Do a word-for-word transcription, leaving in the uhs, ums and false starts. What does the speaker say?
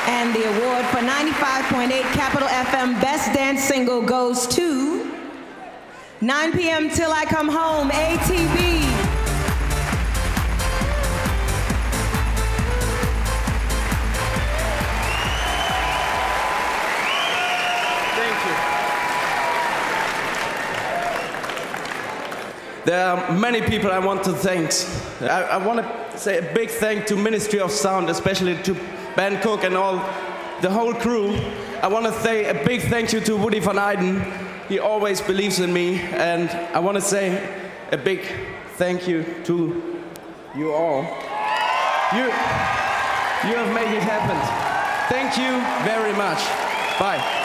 And the award for ninety-five point eight Capital F M Best Dance Single goes to nine p m Till I Come Home, A T B. There are many people I want to thank. I, I want to say a big thank to Ministry of Sound, especially to Ben Cook and all the whole crew. I want to say a big thank you to Woody van Eyden. He always believes in me, and I want to say a big thank you to you all. You, you have made it happen. Thank you very much. Bye.